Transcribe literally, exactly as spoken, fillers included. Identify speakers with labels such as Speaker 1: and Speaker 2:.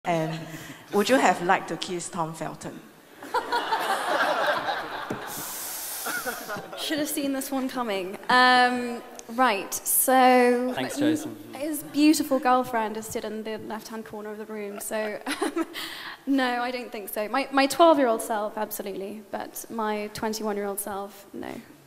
Speaker 1: And would you have liked to kiss Tom Felton?
Speaker 2: Should have seen this one coming. Um, right, so...
Speaker 3: Thanks, Jason.
Speaker 2: His beautiful girlfriend is stood in the left-hand corner of the room, so... no, I don't think so. My my twelve-year-old self, absolutely, but my twenty-one-year-old self, no.